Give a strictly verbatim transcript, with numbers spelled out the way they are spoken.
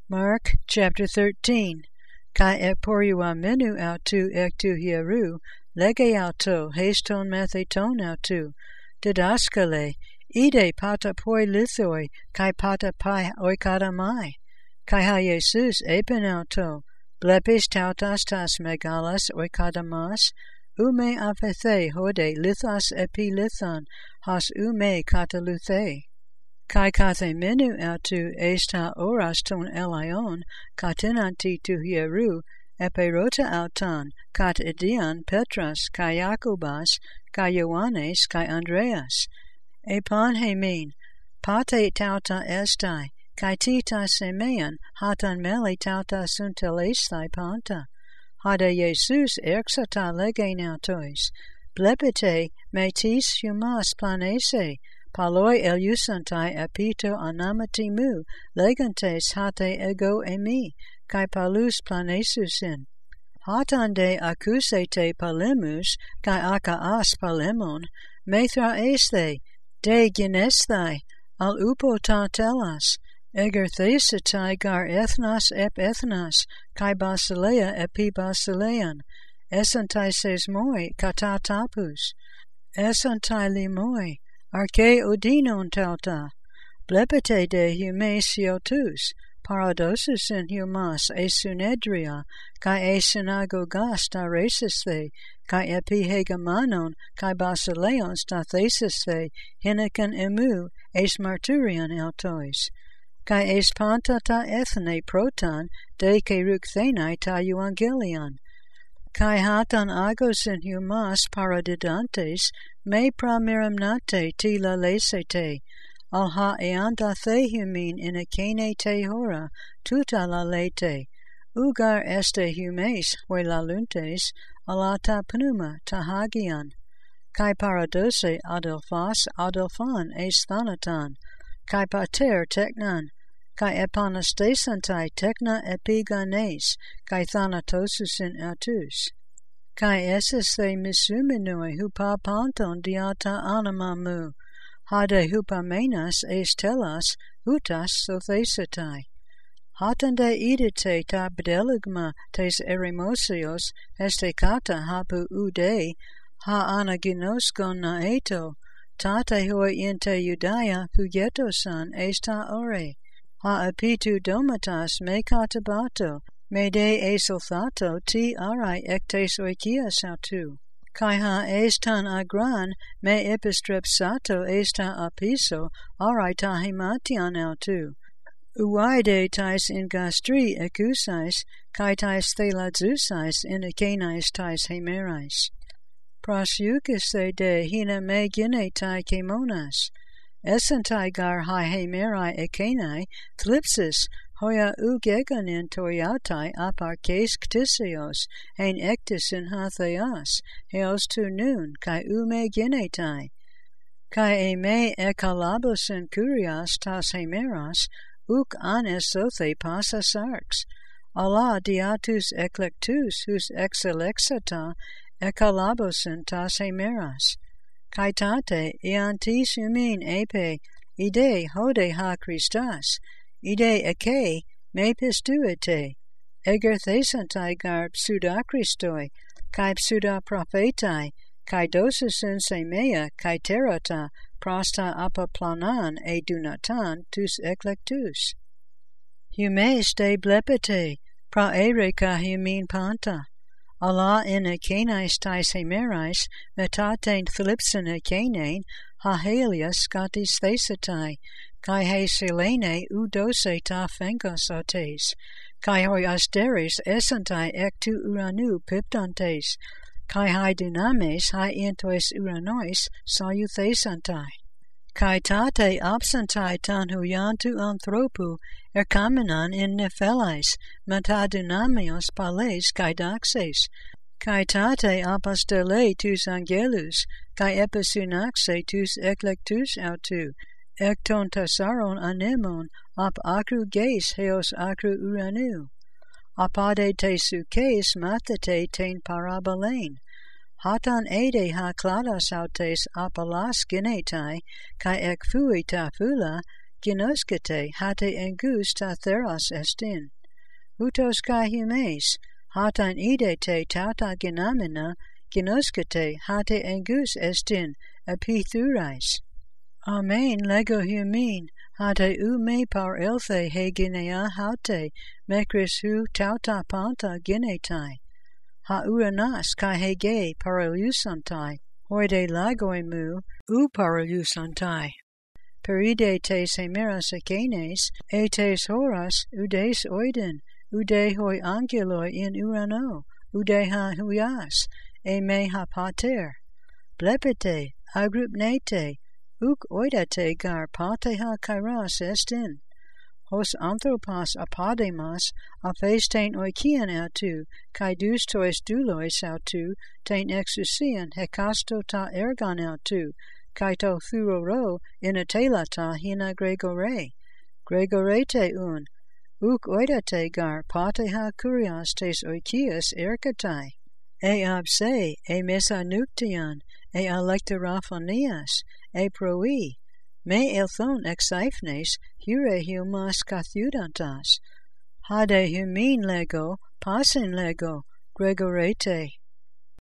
Mark chapter thirteen. Kai ek porua menu autu ek tu hieru, lege auto, haston metheton autu, didaskale, ide pata poi lithoi, kai pata pai oikadamai, kai ha Jesus epen auto, blepis tautas tas megalas oikadamas, ume apethe hode lithas epi lithon, has ume kataluthe. Kai kathe menu autu esta oras ton elion, katinanti tu hieru, eperota autan, kat idian Petras, kai Jakobas, kai Ioannes, kai Andreas. Epon hemin, pate tauta estai, kai tita semean, hatan meli tauta suntelestai panta. Hade Jesus erxata legen autois, blepete metis humas planese, paloi eliusantai apito anamatimu, legantes hate ego emi, kai palus planesusin. Hatande acusete palemus, kai akaas palemon, methra este, de ginesthai, al upo ta telas, eger thesitai gar ethnas ep ethnas, kai basileia epi basilean, esantai sesmoi katatapus, esantai limoi, arche odinon tauta, blepete de hume siotus, paradosus in humas e sunedria, kai e synagogas ta resisthe, kai epi hegemonon, kai basileons ta thesisthe, hinakan emu, es marturian autois, kai es panta ta ethne proton, de kerukthenai ta euangelion, kai hatan agos in humas paradidantes, me prameramnate ti la lesete, al ha eanda the humin in akene te hora, tuta la lete, ugar este humes hue la luntes, alata pneuma tahagian, kai paradose adelphas adelphan es thanatan, kai pater teknan, kai epanastesantai tekna epiganes, kai thanatosus in autus. Kai eses the misuminoi hupa panton diata animamu, hade hupamenas es telas, utas sothesetai. Hatande idite ta bdeligma tes eremosios, este kata hapu ude, ha anaginoskon naeto, tate hoi inte Judaya pugetosan esta ore, ha apitu domatas me katabato, me de esulthato ti arai ectes oikias autu, kai ha estan agran me epistrepsato esta apiso arai tahimatian autu, uaide tais in gastri ecusais, kai tais theladzusais in akenais tais hemerais. Prasiukas the de hina me gine tai kemonas, esantai gar hi hemerai ekenai, thlipsis, hoia ugeganin toiatai aparkes ktisios, ein ectis in hatheas, heos tu nun, kai ume ginetai. Kai e me ekalabos in kurias tas hemeras, uk anes sothe passas arx, ala diatus eclectus hus exelexata ekalabosin tas hemeras. Kai tate iantis humin epe, ide hode ha Christas, ide eke me pistuete, eger thesantai gar pseudakristoi, kai pseuda prophetai, kai dosis in semea, kai terata, prasta apaplanan e dunatan tus eclectus. Humes de blepete, praereka humin panta, ala in akenais tais hemerais, metaten thlipsin akenein, ha helias scatis thesatai, kai he selene udose ta fengosotes, kai hoi asteris esantai ectu uranu piptantes, kai hai dynames hai entois uranois saluthesantai. Kai tate absentai tan huiantu anthropu erkamenan in nephelais, meta dynamios pales kai daxes, kai tate apostele tus angelus, kai episunaxe tus eclectus autu, ekton tasaron anemon, ap acru geis heos acru uranu, apade te sukes mathete ten parabolain, hatan ede ha cladas autes apalas ginetai, kai ek fui ta fula, ginoskete hate engus ta theros estin. Utos kai humes, hatan ide te tauta ginamina, ginoskete hate engus estin, epithurais. Amen lego humin, hate u me par elthe he ginea haute, mekris hu tauta panta ginetai. Ha uranas kai hege paraliusantai, hoide lagoimu u paraliusantai. Peride tes hemeras ekenes, etes horas udes oiden, ude hoi angeloi in urano, ude ha huias, e me ha pater. Blepete, agrupnete, uk oidate gar pate ha kairas estin. Hos anthropos apademas, aphastein oikian autu, kai dus tois doulois autu, tein exousian hekasto ta ergon autu, kai to thuroro in atelata hina gregore. Gregorete un, uk oidate gar pate ha kurias tes oikias erkatai. E abse, e mesanuktian, e alectoraphonias, e proi, me elthon exaifnes, hure humas kathudantas. Hade humin lego, pasin lego, gregorete.